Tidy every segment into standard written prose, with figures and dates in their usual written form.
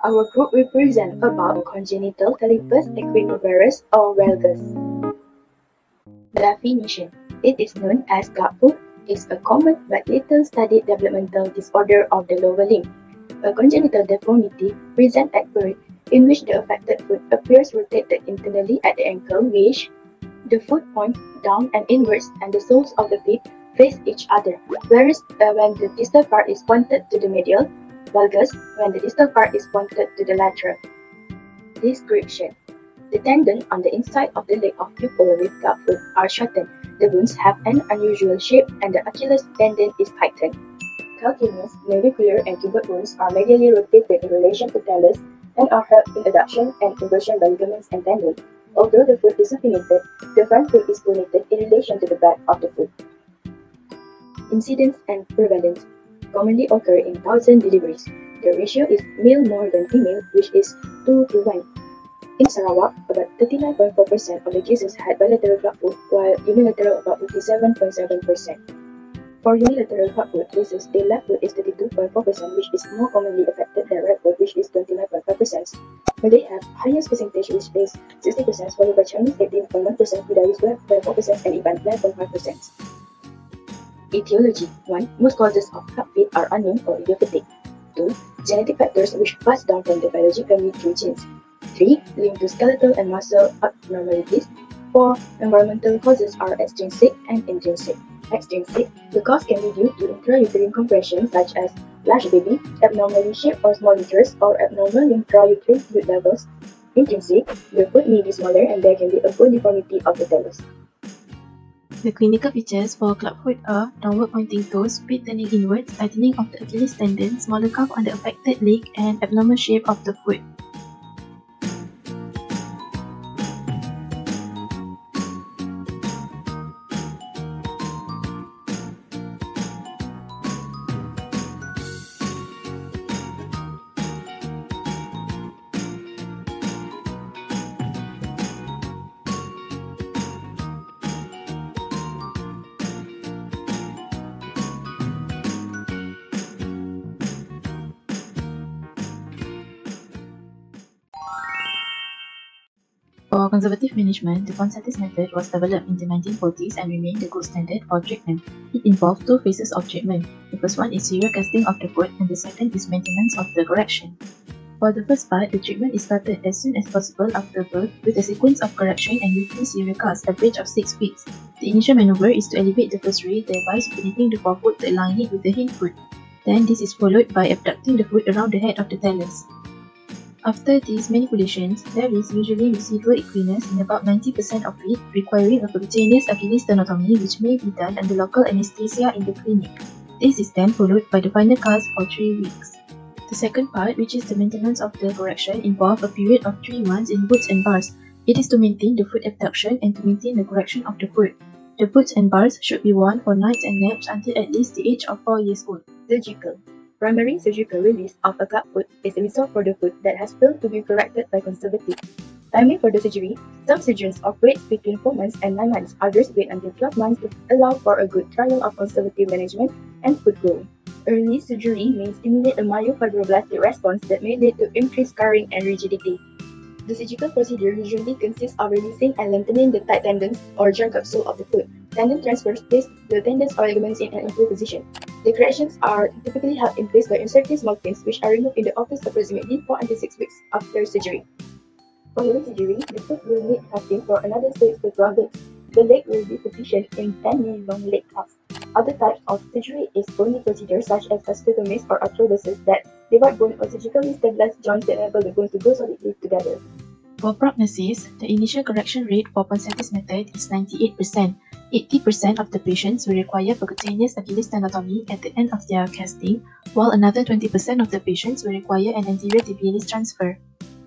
our group will present about Congenital Talipes Equinovarus or Valgus. Definition: it is known as clubfoot, is a common but little studied developmental disorder of the lower limb. A congenital deformity present at birth in which the affected foot appears rotated internally at the ankle, which the foot points down and inwards and the soles of the feet face each other, whereas when the distal part is pointed to the medial, valgus when the distal part is pointed to the lateral. Description: the tendon on the inside of the leg of people with clubfoot are shortened, the bones have an unusual shape, and the Achilles tendon is tightened. Calcaneus, navicular, and pivot bones are medially rotated in relation to talus and are held in adduction and inversion by ligaments and tendons. Although the foot is supinated, the front foot is pronated in relation to the back of the foot. Incidence and prevalence commonly occur in 1,000 deliveries. The ratio is male more than female, which is 2 to 1. In Sarawak, about 39.4% of the cases had bilateral clubfoot, while unilateral about 57.7%. For unilateral clubfoot cases, the left foot is 32.4%, which is more commonly affected than right foot, which is 29.5%. Malay have highest percentage, which is 60%, followed by Chinese 18.1%, Buddhist 12.4%, and Iban 9.5%. Etiology: 1. Most causes of club feet are unknown or idiopathic. 2. Genetic factors which pass down from the biology family through genes. 3. Linked to skeletal and muscle abnormalities. 4. Environmental causes are extrinsic and intrinsic. Extrinsic: the cause can be due to intrauterine compression such as large baby, abnormally shaped or small uterus, or abnormal intrauterine fluid levels. Intrinsic: the foot may be smaller and there can be a bone deformity of the talus. The clinical features for clubfoot are downward pointing toes, feet turning inwards, tightening of the Achilles tendon, smaller calf on the affected leg, and abnormal shape of the foot. For conservative management, the Congenital method was developed in the 1940s and remained the gold standard for treatment. It involved two phases of treatment. The first one is serial casting of the foot, and the second is maintenance of the correction. For the first part, the treatment is started as soon as possible after birth with a sequence of correction and weekly serial casts, average of 6 weeks. The initial maneuver is to elevate the first ray, thereby supinating the forefoot to align it with the hindfoot. Then this is followed by abducting the foot around the head of the talus. After these manipulations, there is usually residual equinus in about 90% of it, requiring a percutaneous Achilles sternotomy, which may be done under local anesthesia in the clinic. This is then followed by the final cast for 3 weeks. The second part, which is the maintenance of the correction, involves a period of 3 months in boots and bars. It is to maintain the foot abduction and to maintain the correction of the foot. The boots and bars should be worn for nights and naps until at least the age of 4 years old. Surgical: primary surgical release of a clubfoot is a result for the foot that has failed to be corrected by conservative. Timing for the surgery: some surgeons operate between 4 months and 9 months, others wait until 12 months to allow for a good trial of conservative management and foot growing. Early surgery may stimulate a myofibroblastic response that may lead to increased scarring and rigidity. The surgical procedure usually consists of releasing and lengthening the tight tendons or joint capsule of the foot. Tendon transfers place the tendons or ligaments in an improved position. The corrections are typically held in place by inserting small pins, which are removed in the office approximately 4 until 6 weeks after surgery. Following surgery, the foot will need casting for another 6 to 12 weeks. The leg will be positioned in 10 long leg casts. Other types of surgery is bony procedures such as osteotomies or arthrodesis that divide bone or surgically stabilize joints that enable the bones to grow solidly together. For prognosis, the initial correction rate for Congenital method is 98%. 80% of the patients will require percutaneous Achilles sternotomy at the end of their casting, while another 20% of the patients will require an anterior tibialis transfer.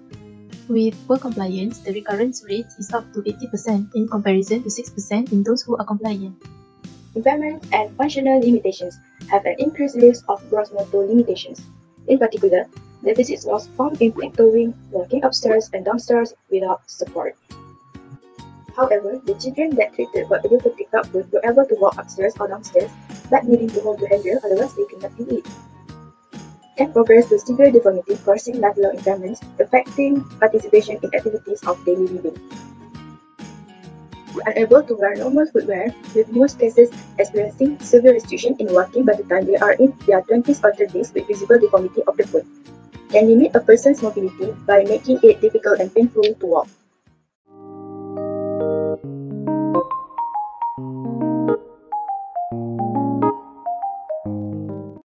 With poor compliance, the recurrence rate is up to 80% in comparison to 6% in those who are compliant. Impairments and functional limitations have an increased risk of gross motor limitations. In particular, deficits was found in plateauing, walking upstairs and downstairs without support. However, the children that treated for idiopathic clubfoot were able to walk upstairs or downstairs, but needing to hold the handrail, otherwise they could not be eat. can progress to severe deformity causing lifelong impairments, affecting participation in activities of daily living. Unable to wear normal footwear, with most cases experiencing severe restriction in walking by the time they are in their 20s or 30s with visible deformity of the foot, can limit a person's mobility by making it difficult and painful to walk.